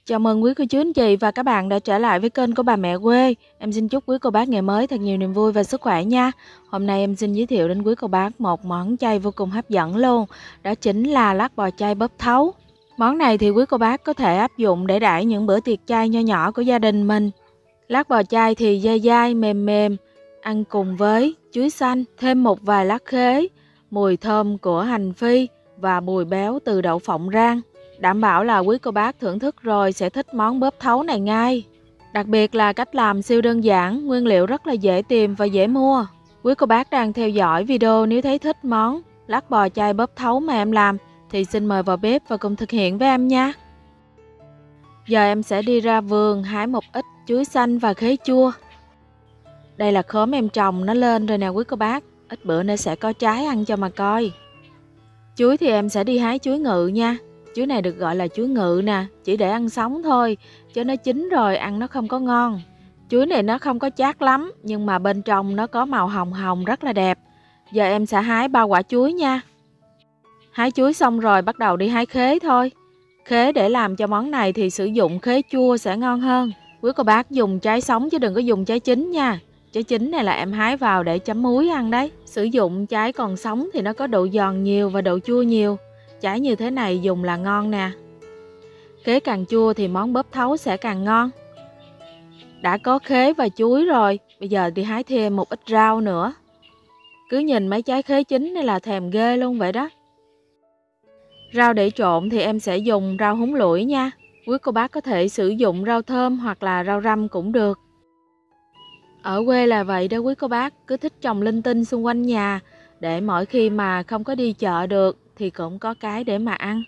Chào mừng quý cô chú anh chị và các bạn đã trở lại với kênh của bà mẹ quê. Em xin chúc quý cô bác ngày mới thật nhiều niềm vui và sức khỏe nha. Hôm nay em xin giới thiệu đến quý cô bác một món chay vô cùng hấp dẫn luôn. Đó chính là lát bò chay bắp thấu. Món này thì quý cô bác có thể áp dụng để đãi những bữa tiệc chay nho nhỏ của gia đình mình. Lát bò chay thì dai dai, mềm mềm, ăn cùng với chuối xanh, thêm một vài lát khế, mùi thơm của hành phi và mùi béo từ đậu phộng rang. Đảm bảo là quý cô bác thưởng thức rồi sẽ thích món bóp thấu này ngay. Đặc biệt là cách làm siêu đơn giản, nguyên liệu rất là dễ tìm và dễ mua. Quý cô bác đang theo dõi video nếu thấy thích món lát bò chay bóp thấu mà em làm thì xin mời vào bếp và cùng thực hiện với em nha. Giờ em sẽ đi ra vườn hái một ít chuối xanh và khế chua. Đây là khóm em trồng nó lên rồi nè quý cô bác, ít bữa nữa sẽ có trái ăn cho mà coi. Chuối thì em sẽ đi hái chuối ngự nha. Chuối này được gọi là chuối ngự nè, chỉ để ăn sống thôi, chứ nó chín rồi ăn nó không có ngon. Chuối này nó không có chát lắm, nhưng mà bên trong nó có màu hồng hồng rất là đẹp. Giờ em sẽ hái 3 quả chuối nha. Hái chuối xong rồi bắt đầu đi hái khế thôi. Khế để làm cho món này thì sử dụng khế chua sẽ ngon hơn. Quý cô bác dùng trái sống chứ đừng có dùng trái chín nha. Trái chín này là em hái vào để chấm muối ăn đấy. Sử dụng trái còn sống thì nó có độ giòn nhiều và độ chua nhiều. Trái như thế này dùng là ngon nè. Khế càng chua thì món bóp thấu sẽ càng ngon. Đã có khế và chuối rồi, bây giờ đi hái thêm một ít rau nữa. Cứ nhìn mấy trái khế chín này là thèm ghê luôn vậy đó. Rau để trộn thì em sẽ dùng rau húng lủi nha. Quý cô bác có thể sử dụng rau thơm hoặc là rau răm cũng được. Ở quê là vậy đó quý cô bác, cứ thích trồng linh tinh xung quanh nhà để mỗi khi mà không có đi chợ được thì cũng có cái để mà ăn.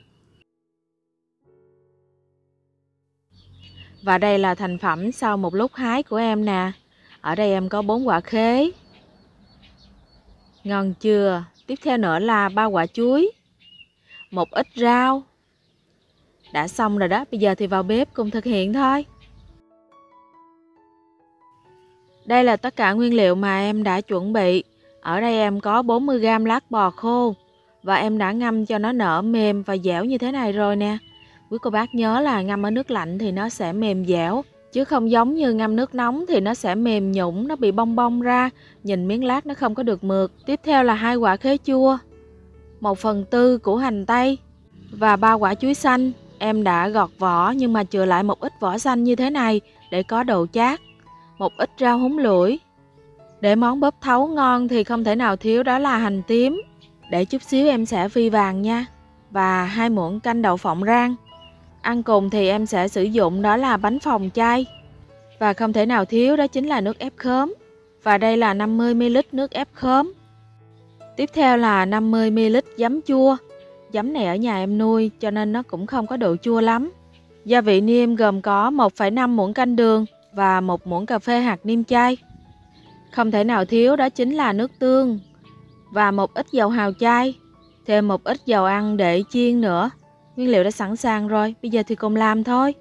Và đây là thành phẩm sau một lúc hái của em nè. Ở đây em có 4 quả khế. Ngon chưa? Tiếp theo nữa là 3 quả chuối, một ít rau. Đã xong rồi đó, bây giờ thì vào bếp cùng thực hiện thôi. Đây là tất cả nguyên liệu mà em đã chuẩn bị. Ở đây em có 40g lát bò khô và em đã ngâm cho nó nở mềm và dẻo như thế này rồi nè. Quý cô bác nhớ là ngâm ở nước lạnh thì nó sẽ mềm dẻo, chứ không giống như ngâm nước nóng thì nó sẽ mềm nhũn, nó bị bong bong ra, nhìn miếng lát nó không có được mượt. Tiếp theo là 2 quả khế chua, 1/4 củ hành tây và 3 quả chuối xanh. Em đã gọt vỏ nhưng mà chừa lại một ít vỏ xanh như thế này để có độ chát. Một ít rau húng lủi. Để món bóp thấu ngon thì không thể nào thiếu đó là hành tím. Để chút xíu em sẽ phi vàng nha. Và 2 muỗng canh đậu phộng rang. Ăn cùng thì em sẽ sử dụng đó là bánh phồng chay. Và không thể nào thiếu đó chính là nước ép khóm. Và đây là 50ml nước ép khóm. Tiếp theo là 50ml giấm chua. Giấm này ở nhà em nuôi cho nên nó cũng không có độ chua lắm. Gia vị nêm gồm có 1,5 muỗng canh đường và 1 muỗng cà phê hạt nêm chay. Không thể nào thiếu đó chính là nước tương và một ít dầu hào chay, thêm một ít dầu ăn để chiên nữa. Nguyên liệu đã sẵn sàng rồi, bây giờ thì cùng làm thôi.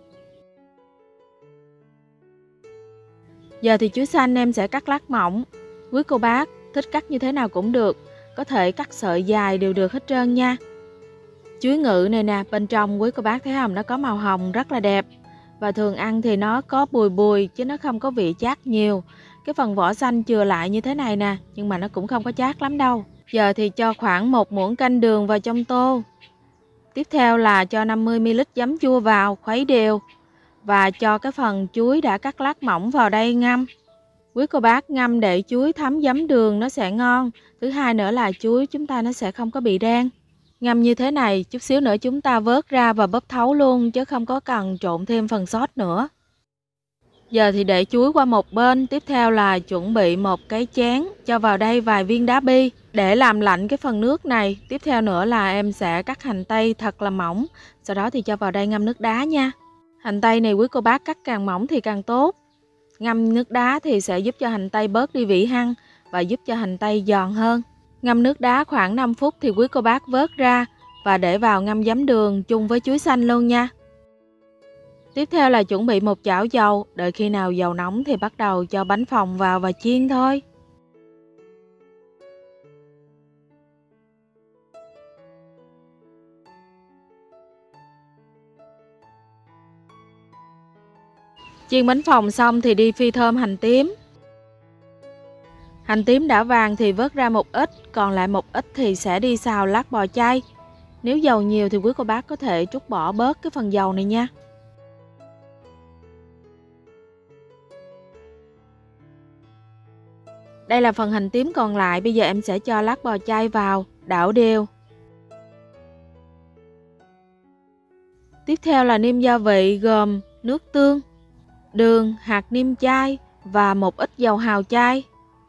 Giờ thì chuối xanh em sẽ cắt lát mỏng. Quý cô bác thích cắt như thế nào cũng được, có thể cắt sợi dài đều được hết trơn nha. Chuối ngự này nè, bên trong quý cô bác thấy không, nó có màu hồng rất là đẹp. Và thường ăn thì nó có bùi bùi chứ nó không có vị chát nhiều. Cái phần vỏ xanh chừa lại như thế này nè, nhưng mà nó cũng không có chát lắm đâu. Giờ thì cho khoảng 1 muỗng canh đường vào trong tô. Tiếp theo là cho 50ml giấm chua vào, khuấy đều. Và cho cái phần chuối đã cắt lát mỏng vào đây ngâm. Quý cô bác ngâm để chuối thấm giấm đường nó sẽ ngon. Thứ hai nữa là chuối chúng ta nó sẽ không có bị đen. Ngâm như thế này, chút xíu nữa chúng ta vớt ra và bóp thấu luôn chứ không có cần trộn thêm phần sốt nữa. Giờ thì để chuối qua một bên, tiếp theo là chuẩn bị một cái chén, cho vào đây vài viên đá bi để làm lạnh cái phần nước này. Tiếp theo nữa là em sẽ cắt hành tây thật là mỏng, sau đó thì cho vào đây ngâm nước đá nha. Hành tây này quý cô bác cắt càng mỏng thì càng tốt. Ngâm nước đá thì sẽ giúp cho hành tây bớt đi vị hăng và giúp cho hành tây giòn hơn. Ngâm nước đá khoảng 5 phút thì quý cô bác vớt ra và để vào ngâm giấm đường chung với chuối xanh luôn nha. Tiếp theo là chuẩn bị một chảo dầu, đợi khi nào dầu nóng thì bắt đầu cho bánh phồng vào và chiên thôi. Chiên bánh phồng xong thì đi phi thơm hành tím. Hành tím đã vàng thì vớt ra một ít, còn lại một ít thì sẽ đi xào lát bò chay. Nếu dầu nhiều thì quý cô bác có thể trút bỏ bớt cái phần dầu này nha. Đây là phần hành tím còn lại, bây giờ em sẽ cho lát bò chay vào, đảo đều. Tiếp theo là nêm gia vị gồm nước tương, đường, hạt nêm chay và một ít dầu hào chay.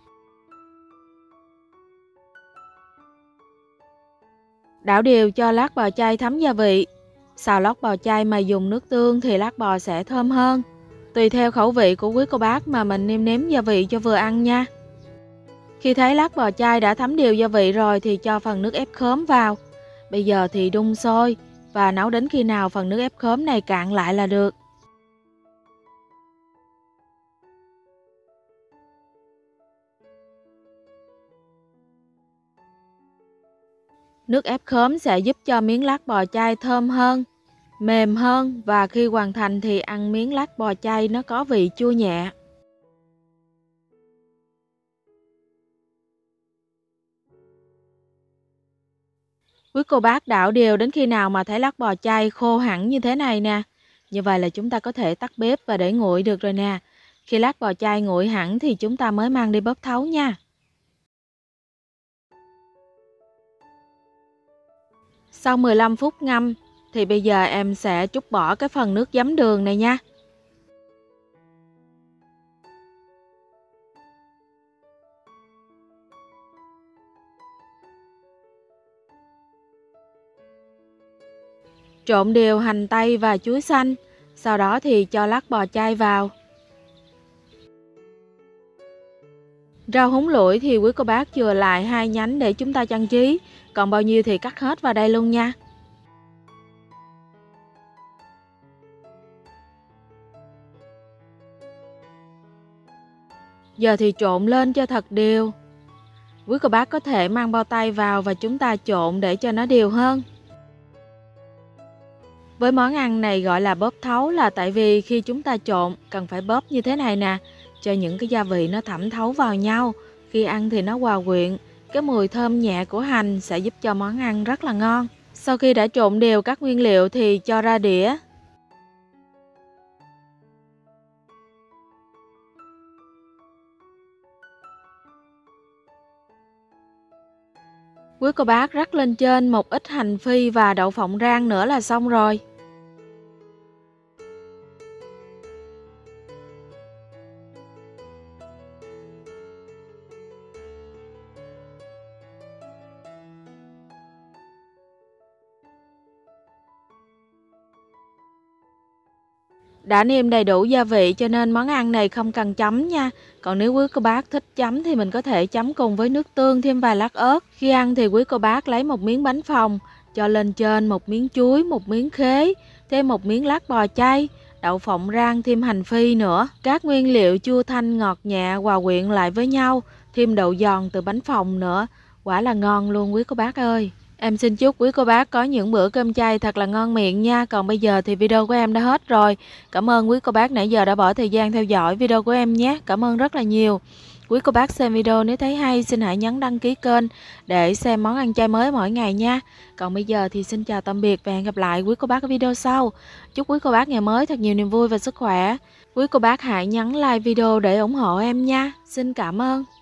Đảo đều cho lát bò chay thấm gia vị. Xào lát bò chay mà dùng nước tương thì lát bò sẽ thơm hơn. Tùy theo khẩu vị của quý cô bác mà mình nêm nếm gia vị cho vừa ăn nha. Khi thấy lát bò chay đã thấm đều gia vị rồi thì cho phần nước ép khóm vào. Bây giờ thì đun sôi và nấu đến khi nào phần nước ép khóm này cạn lại là được. Nước ép khóm sẽ giúp cho miếng lát bò chay thơm hơn, mềm hơn và khi hoàn thành thì ăn miếng lát bò chay nó có vị chua nhẹ. Quý cô bác đảo đều đến khi nào mà thấy lát bò chay khô hẳn như thế này nè. Như vậy là chúng ta có thể tắt bếp và để nguội được rồi nè. Khi lát bò chay nguội hẳn thì chúng ta mới mang đi bóp thấu nha. Sau 15 phút ngâm thì bây giờ em sẽ trút bỏ cái phần nước giấm đường này nha. Trộn đều hành tây và chuối xanh, sau đó thì cho lát bò chay vào. Rau húng lủi thì quý cô bác chừa lại 2 nhánh để chúng ta trang trí, còn bao nhiêu thì cắt hết vào đây luôn nha. Giờ thì trộn lên cho thật đều. Quý cô bác có thể mang bao tay vào và chúng ta trộn để cho nó đều hơn. Với món ăn này gọi là bóp thấu là tại vì khi chúng ta trộn cần phải bóp như thế này nè, cho những cái gia vị nó thẩm thấu vào nhau. Khi ăn thì nó hòa quyện, cái mùi thơm nhẹ của hành sẽ giúp cho món ăn rất là ngon. Sau khi đã trộn đều các nguyên liệu thì cho ra đĩa. Quý cô bác rắc lên trên một ít hành phi và đậu phộng rang nữa là xong rồi. Đã nêm đầy đủ gia vị cho nên món ăn này không cần chấm nha. Còn nếu quý cô bác thích chấm thì mình có thể chấm cùng với nước tương thêm vài lát ớt. Khi ăn thì quý cô bác lấy một miếng bánh phồng, cho lên trên một miếng chuối, một miếng khế, thêm một miếng lát bò chay, đậu phộng rang thêm hành phi nữa. Các nguyên liệu chua thanh ngọt nhẹ hòa quyện lại với nhau, thêm đậu giòn từ bánh phồng nữa. Quả là ngon luôn quý cô bác ơi. Em xin chúc quý cô bác có những bữa cơm chay thật là ngon miệng nha. Còn bây giờ thì video của em đã hết rồi. Cảm ơn quý cô bác nãy giờ đã bỏ thời gian theo dõi video của em nhé. Cảm ơn rất là nhiều. Quý cô bác xem video nếu thấy hay xin hãy nhấn đăng ký kênh để xem món ăn chay mới mỗi ngày nha. Còn bây giờ thì xin chào tạm biệt và hẹn gặp lại quý cô bác ở video sau. Chúc quý cô bác ngày mới thật nhiều niềm vui và sức khỏe. Quý cô bác hãy nhấn like video để ủng hộ em nha. Xin cảm ơn.